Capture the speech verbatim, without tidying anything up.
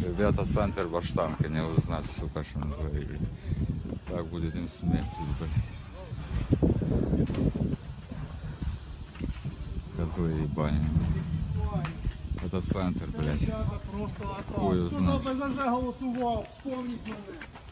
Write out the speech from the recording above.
Ребята, центр Баштанка, не узнать, сука, что он говорит. Так будет им смерть, блядь. Козлы ебани. Это центр, блядь. Просто Хуй Хто за знает. ОПЗЖ голосував? Вспомніть мене.